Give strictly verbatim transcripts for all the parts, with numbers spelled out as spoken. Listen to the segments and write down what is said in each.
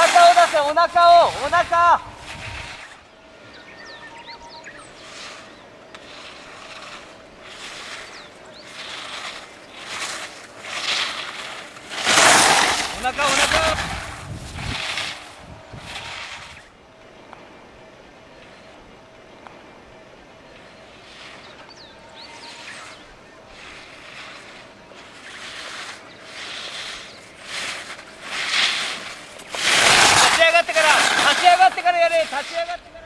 腹を出せ、お腹を、お腹。お腹、お腹。立ち上がってから、立ち上がってからやれ、立ち上がってから。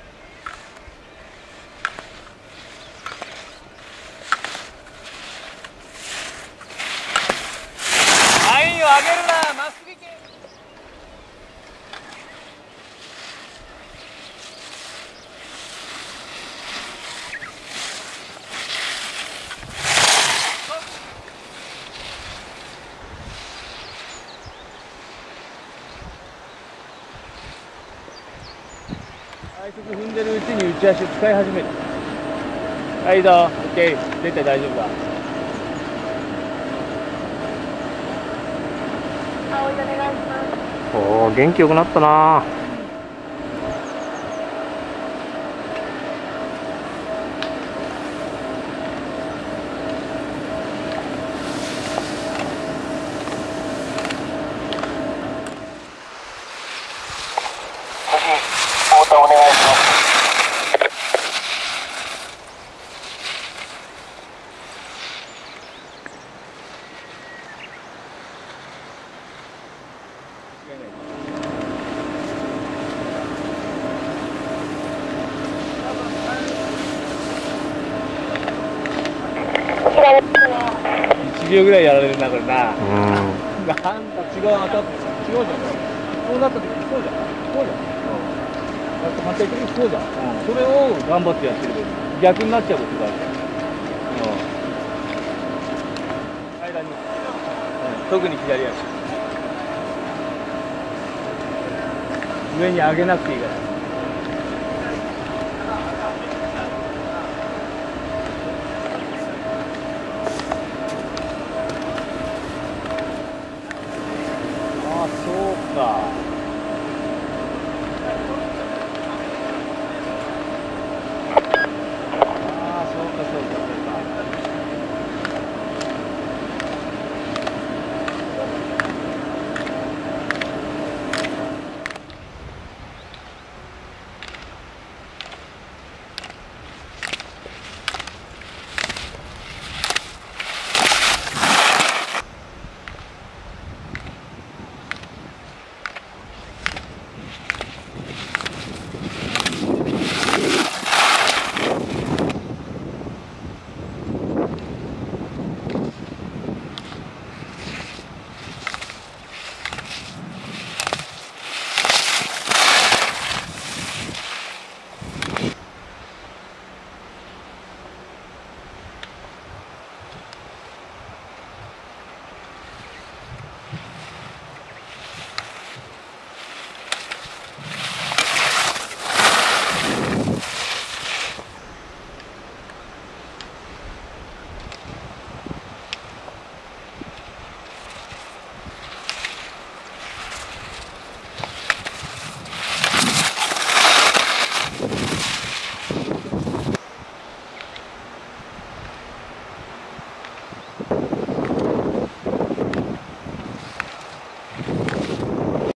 ラインを上げるな、まっすぐ行け。最速踏んでるうちに内足を使い始める。はい、いいぞ、オッケー、絶対大丈夫だ。 青いお願いします。 おお、元気よくなったな。 交代お願いします。 いちびょうぐらいやられるな、これな。 うん。 なんか違う、当たって、違うじゃん。そうなった時、そうじゃん。こうじゃん。うん。反対的にこうじゃん。うん。それを頑張ってやってるけど、逆になっちゃうことがある。うん。間に。うん。特に左足。上に上げなくていいから。